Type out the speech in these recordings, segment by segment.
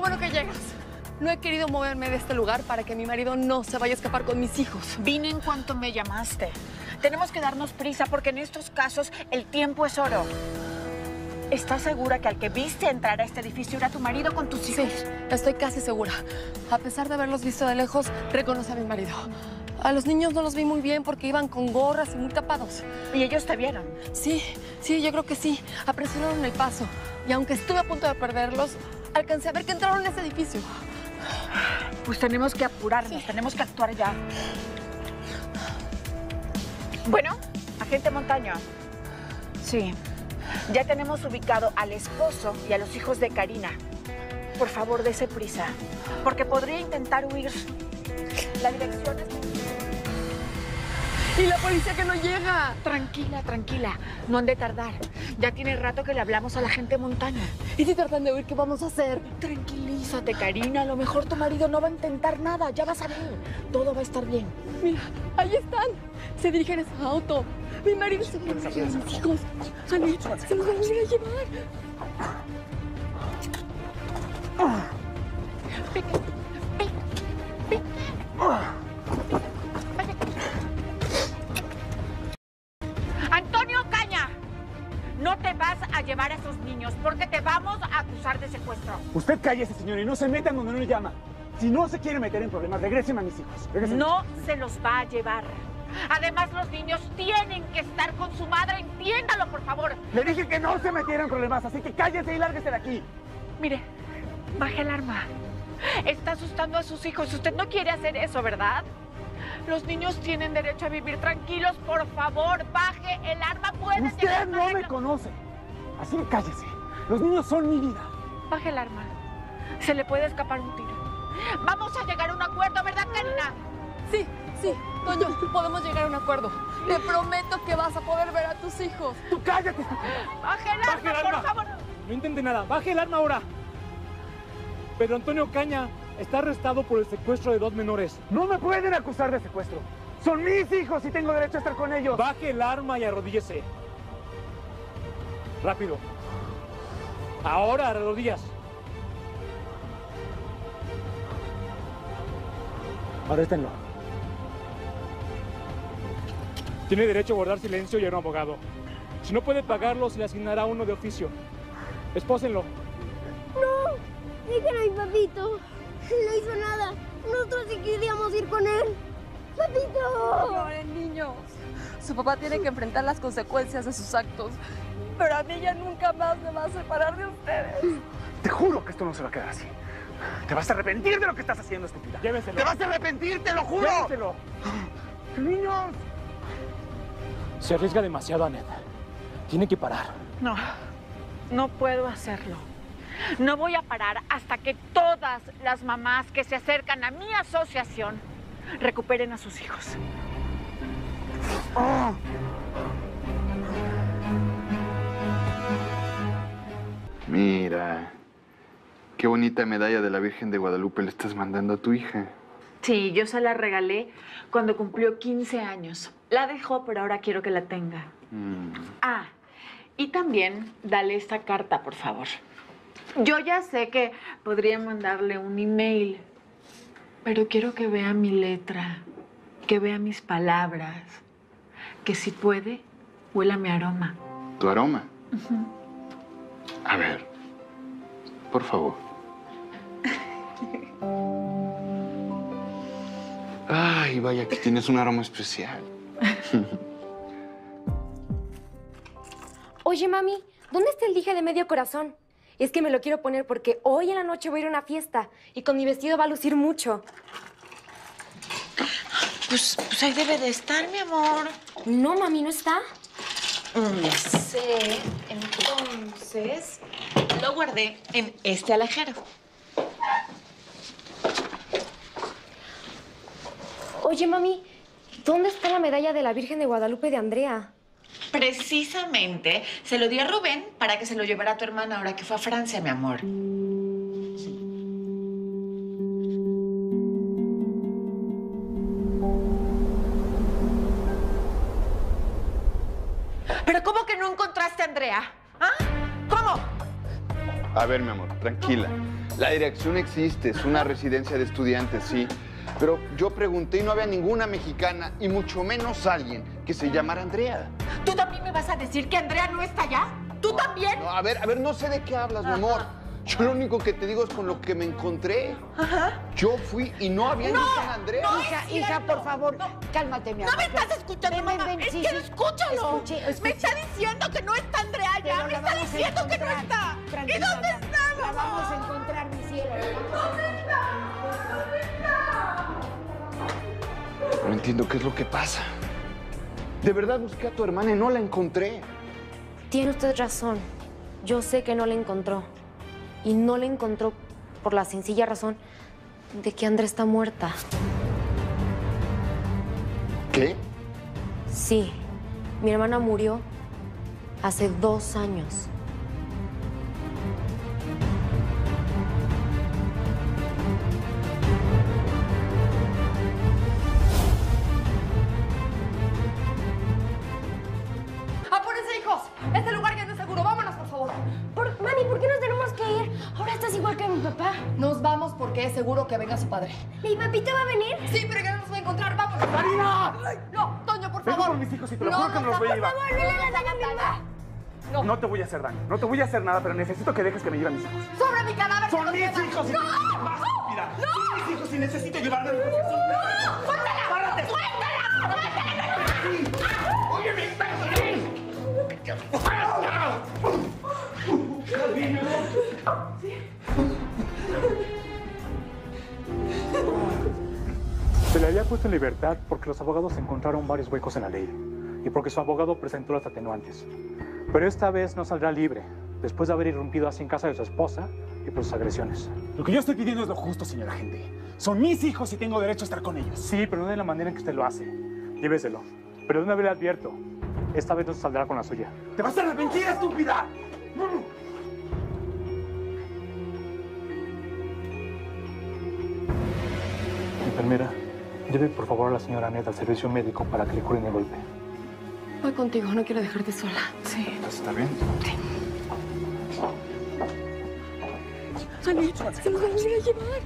bueno que llegas. No he querido moverme de este lugar para que mi marido no se vaya a escapar con mis hijos. Vine en cuanto me llamaste. Tenemos que darnos prisa porque en estos casos el tiempo es oro. ¿Estás segura que al que viste entrar a este edificio era tu marido con tus hijos? Sí, estoy casi segura. A pesar de haberlos visto de lejos, reconoce a mi marido. A los niños no los vi muy bien porque iban con gorras y muy tapados. ¿Y ellos te vieron? Sí, yo creo que sí. Apresuraron el paso. Y aunque estuve a punto de perderlos, alcancé a ver que entraron en ese edificio. Pues tenemos que apurarnos, tenemos que actuar ya. Bueno, agente Montaño. Sí, ya tenemos ubicado al esposo y a los hijos de Karina. Por favor, dése prisa, porque podría intentar huir. La dirección es... ¡Y la policía que no llega! Tranquila, tranquila. No han de tardar. Ya tiene rato que le hablamos a la gente Montaño. ¿Y si tratan de huir, qué vamos a hacer? Tranquilízate, Karina. A lo mejor tu marido no va a intentar nada. Ya vas a ver. Todo va a estar bien. Mira, ahí están. Se dirigen a ese auto. Mi marido se quiere llevar a mis hijos. Ani, se los van a venir a llevar. Antonio Caña, no te vas a llevar a esos niños porque te vamos a acusar de secuestro. Usted cállese, señor, y no se metan donde no le llama. Si no se quiere meter en problemas, regresen a mis hijos. Regresen. No se los va a llevar. Además, los niños tienen que estar con su madre. Entiéndalo, por favor. Le dije que no se metiera en problemas, así que cállese y lárguese de aquí. Mire, baje el arma. Está asustando a sus hijos. Usted no quiere hacer eso, ¿verdad? Los niños tienen derecho a vivir tranquilos. Por favor, baje el arma. Puede Usted no me conoce. Así que cállese. Los niños son mi vida. Baje el arma. Se le puede escapar un tiro. Vamos a llegar a un acuerdo, ¿verdad, Karina? Sí, Toño, podemos llegar a un acuerdo. Te prometo que vas a poder ver a tus hijos. ¡Tú cállate! ¡Baje el arma, por favor! No intente nada. ¡Baje el arma ahora! Pedro Antonio Caña está arrestado por el secuestro de 2 menores. No me pueden acusar de secuestro. Son mis hijos y tengo derecho a estar con ellos. Baje el arma y arrodíllese. Rápido. Ahora, arrodillas. Arréstenlo. Tiene derecho a guardar silencio y a un abogado. Si no puede pagarlo, se le asignará uno de oficio. Espósenlo. No, dejen a mi papito. No hizo nada. Nosotros sí queríamos ir con él. ¡Papito! No lloren, niños. Su papá tiene que enfrentar las consecuencias de sus actos. Pero a mí ya nunca más me va a separar de ustedes. Te juro que esto no se va a quedar así. Te vas a arrepentir de lo que estás haciendo, estúpida. Llévenselo. ¡Te vas a arrepentir, te lo juro! Llévenselo. ¡Niños! Se arriesga demasiado, Annette. Tiene que parar. No, no puedo hacerlo. No voy a parar hasta que todas las mamás que se acercan a mi asociación recuperen a sus hijos. ¡Oh! Mira, qué bonita medalla de la Virgen de Guadalupe le estás mandando a tu hija. Sí, yo se la regalé cuando cumplió 15 años. La dejó, pero ahora quiero que la tenga. Ah, y también dale esta carta, por favor. Yo ya sé que podría mandarle un email, pero quiero que vea mi letra, que vea mis palabras, que si puede, huela mi aroma. ¿Tu aroma? A ver, por favor. Ay, vaya que tienes un aroma especial. Oye, mami, ¿dónde está el dije de medio corazón? Es que me lo quiero poner porque hoy en la noche voy a ir a una fiesta y con mi vestido va a lucir mucho. Pues ahí debe de estar, mi amor. No, mami, ¿no está? No sé. Entonces, lo guardé en este alajero. Oye, mami, ¿dónde está la medalla de la Virgen de Guadalupe de Andrea? Precisamente se lo di a Rubén para que se lo llevara a tu hermana ahora que fue a Francia, mi amor. ¿Pero cómo que no encontraste a Andrea? ¿Ah? ¿Cómo? A ver, mi amor, tranquila. La dirección existe, es una residencia de estudiantes, sí. Pero yo pregunté y no había ninguna mexicana, y mucho menos alguien que se llamara Andrea. ¿Tú también me vas a decir que Andrea no está allá? ¿Tú también? No, a ver, no sé de qué hablas, mi amor. Yo lo único que te digo es con lo que me encontré. Ajá. Yo fui y no había ninguna Andrea. Hija, por favor, cálmate, mi amor. No me estás escuchando, mamá. Es que escúchalo. Me está diciendo que no está Andrea allá. Me está diciendo que no está. ¿Y dónde está, mamá? La vamos a encontrar, mi cielo. ¿Dónde está? ¿Dónde está? No entiendo qué es lo que pasa. De verdad busqué a tu hermana y no la encontré. Tiene usted razón. Yo sé que no la encontró. Y no la encontró por la sencilla razón de que Andrea está muerta. ¿Qué? Sí, mi hermana murió hace 2 años. ¡Apúrense, hijos! Este lugar ya no es seguro. Vámonos, por favor. Mami, ¿por qué nos tenemos que ir? Ahora estás igual que mi papá. Nos vamos porque es seguro que venga su padre. ¿Mi papito va a venir? Sí, pero ya no nos va a encontrar. ¡Vámonos! ¡Marina! Ay, no, Toño, por Vengo favor. por mis hijos y te lo juro que me los voy a llevar. Por favor, no le hagas daño a mi mamá. No. No te voy a hacer daño, no te voy a hacer nada, pero necesito que dejes que me lleven mis hijos. ¡Sobre mi cadáver! ¡Son que mis nos llevan! hijos! ¡No! ¡Más, mira! ¡Son mis hijos y necesito llevarme mis hijos! ¡No! ¡Suéltala! ¡Párate! ¡Suéltala! ¡Suéltala! ¡Oye, Se le había puesto en libertad porque los abogados encontraron varios huecos en la ley y porque su abogado presentó las atenuantes. Pero esta vez no saldrá libre, después de haber irrumpido así en casa de su esposa y por sus agresiones. Lo que yo estoy pidiendo es lo justo, señora agente. Son mis hijos y tengo derecho a estar con ellos. Sí, pero no de la manera en que usted lo hace. Lléveselo. Pero de una vez le advierto, esta vez no saldrá con la suya. ¡Te vas a arrepentir, estúpida! Enfermera, lleve por favor a la señora Annette al servicio médico para que le curen el golpe. Voy contigo, no quiero dejarte sola. Sí. ¿Está bien? Ani, se los vamos a ir a llevar.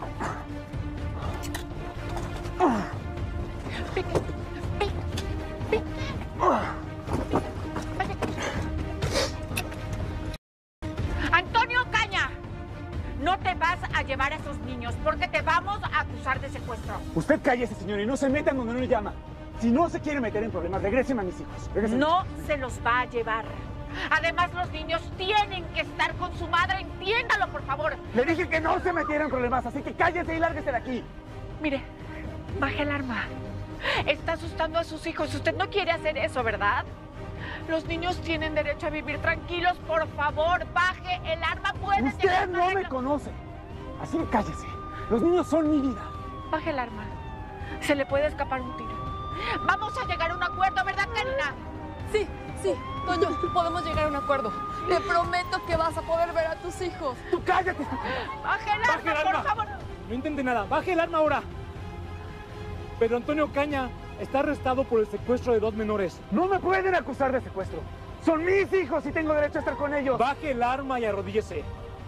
Antonio Caña, no te vas a llevar a esos niños porque te vamos a acusar de secuestro. Usted cállese, señor, y no se metan donde no le llama. Si no se quiere meter en problemas, regresen a mis hijos. Regresen. No se los va a llevar. Además, los niños tienen que estar con su madre. Entiéndalo, por favor. Le dije que no se metiera en problemas, así que cállese y lárguese de aquí. Mire, baje el arma. Está asustando a sus hijos. Usted no quiere hacer eso, ¿verdad? Los niños tienen derecho a vivir tranquilos. Por favor, baje el arma. Puede Usted no me conoce, así que cállese. Los niños son mi vida. Baje el arma. Se le puede escapar un tiro. Vamos a llegar a un acuerdo, ¿verdad, Karina? Sí, sí, Toño, podemos llegar a un acuerdo. Te prometo que vas a poder ver a tus hijos. ¡Tú cállate! Baje el arma, por favor. No intente nada. ¡Baje el arma ahora! Pedro Antonio Caña está arrestado por el secuestro de 2 menores. No me pueden acusar de secuestro. Son mis hijos y tengo derecho a estar con ellos. Baje el arma y arrodíllese.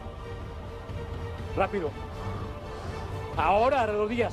Rápido. Ahora, rodillas.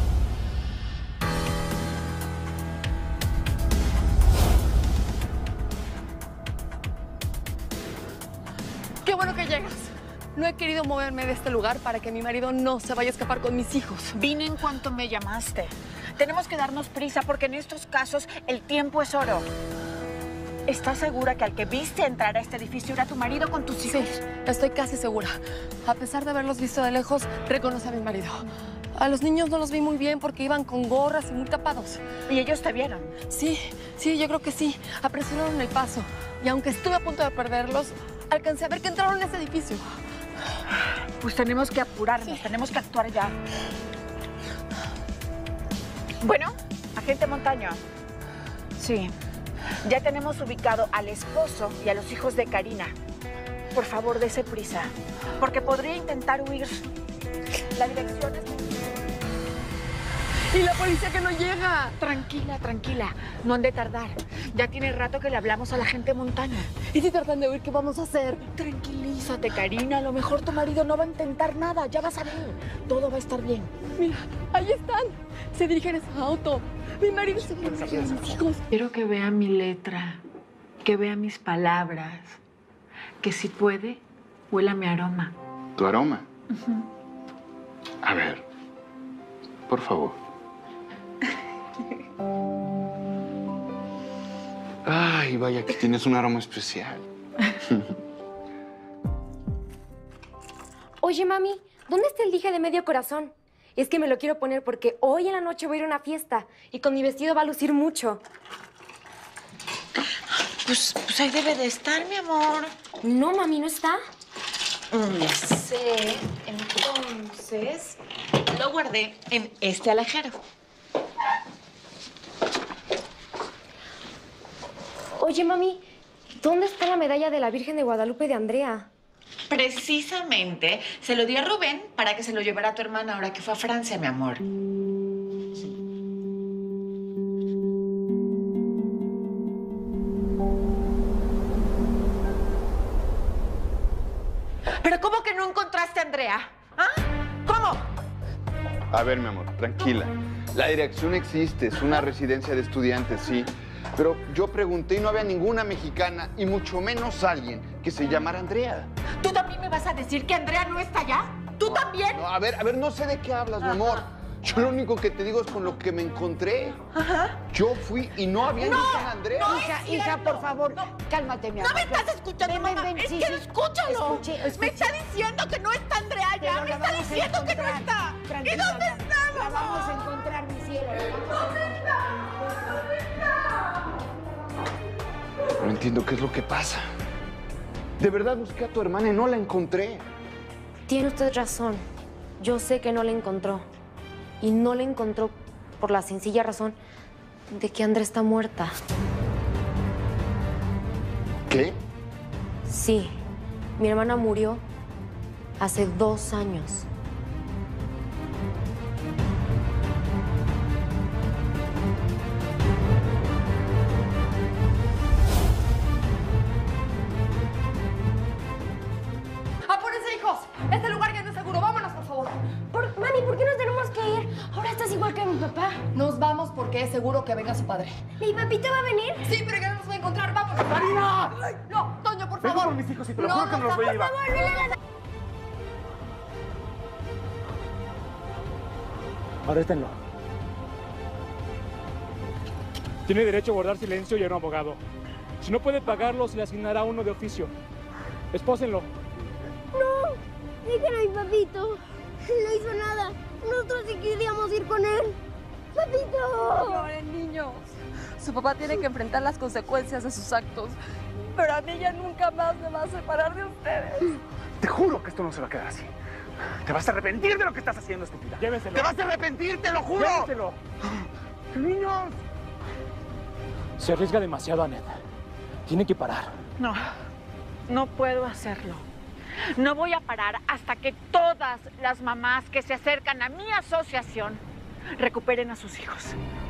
Qué bueno que llegas. No he querido moverme de este lugar para que mi marido no se vaya a escapar con mis hijos. Vine en cuanto me llamaste. Tenemos que darnos prisa porque en estos casos el tiempo es oro. ¿Estás segura que al que viste entrar a este edificio era tu marido con tus hijos? Sí, estoy casi segura. A pesar de haberlos visto de lejos, reconoce a mi marido. A los niños no los vi muy bien porque iban con gorras y muy tapados. ¿Y ellos te vieron? Sí, yo creo que sí. Apresuraron el paso. Y aunque estuve a punto de perderlos, alcancé a ver que entraron en ese edificio. Pues tenemos que apurarnos, tenemos que actuar ya. Bueno, agente Montaño. Sí, ya tenemos ubicado al esposo y a los hijos de Karina. Por favor, dese prisa, porque podría intentar huir. La dirección es... Y la policía que no llega. Tranquila, tranquila. No han de tardar. Ya tiene rato que le hablamos a la gente montaña. ¿Y si tratan de huir, qué vamos a hacer? Tranquilízate, Karina. A lo mejor tu marido no va a intentar nada. Ya vas a ver. Todo va a estar bien. Mira, ahí están. Se dirigen a ese auto. Mi marido se va a dirigir a mis hijos. Quiero que vea mi letra, que vea mis palabras, que si puede, huela mi aroma. ¿Tu aroma? A ver, por favor. Ay, vaya que tienes un aroma especial. Oye, mami, ¿dónde está el dije de medio corazón? Es que me lo quiero poner porque hoy en la noche voy a ir a una fiesta y con mi vestido va a lucir mucho. Pues ahí debe de estar, mi amor. No, mami, ¿no está? Ya sé. Entonces, lo guardé en este alajero. Oye, mami, ¿dónde está la medalla de la Virgen de Guadalupe de Andrea? Precisamente se lo di a Rubén para que se lo llevara a tu hermana ahora que fue a Francia, mi amor. ¿Pero cómo que no encontraste a Andrea? ¿Ah? ¿Cómo? A ver, mi amor, tranquila. La dirección existe, es una residencia de estudiantes, sí. Pero yo pregunté y no había ninguna mexicana, y mucho menos alguien que se llamara Andrea. ¿Tú también me vas a decir que Andrea no está allá? ¿Tú también? No, a ver, no sé de qué hablas, mi amor. Yo lo único que te digo es con lo que me encontré. Ajá. Yo fui y no había ninguna Andrea. Hija, por favor, cálmate, mi amor. ¿No me estás escuchando, Ven, mamá? ven, Es sí, que sí. escúchalo. Escuché. Me está diciendo que no está Andrea allá. Pero Me la está vamos a diciendo que no encontrar. está. ¿Y Tranquila, dónde ya. está, La mamá? vamos a encontrar, mi cielo. No entiendo qué es lo que pasa. De verdad busqué a tu hermana y no la encontré. Tiene usted razón. Yo sé que no la encontró. Y no la encontró por la sencilla razón de que Andrea está muerta. ¿Qué? Sí, mi hermana murió hace 2 años. ¡Apúrense, hijos! Este lugar ya no es seguro. Vámonos, por favor. Mami, ¿por qué nos tenemos que ir? Ahora estás igual que mi papá. Nos vamos porque es seguro que venga su padre. ¿Mi papito va a venir? Sí, pero ya no nos va a encontrar. ¡Vámonos! ¡Marina! Ay, no, Toño, por Vengo favor. por mis hijos y te lo juro que me los voy a llevar. Arréstenlo. Tiene derecho a guardar silencio y a un abogado. Si no puede pagarlo, se le asignará uno de oficio. Espósenlo. No, dejen a mi papito. No hizo nada. Nosotros sí queríamos ir con él. ¡Papito! Lloren, niños. Su papá tiene que enfrentar las consecuencias de sus actos. Pero a mí ya nunca más me va a separar de ustedes. Te juro que esto no se va a quedar así. Te vas a arrepentir de lo que estás haciendo, estúpida. Llévenselo. ¡Te vas a arrepentir, te lo juro! Llévenselo. ¡Niños! Se arriesga demasiado, Annette. Tiene que parar. No, no puedo hacerlo. No voy a parar hasta que todas las mamás que se acercan a mi asociación recuperen a sus hijos.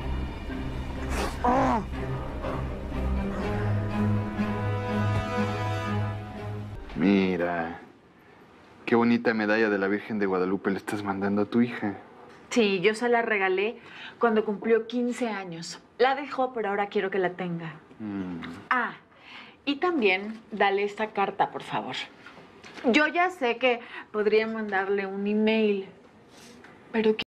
¡Oh! Mira, qué bonita medalla de la Virgen de Guadalupe le estás mandando a tu hija. Sí, yo se la regalé cuando cumplió 15 años. La dejó, pero ahora quiero que la tenga. Ah, y también dale esta carta, por favor. Yo ya sé que podría mandarle un email, pero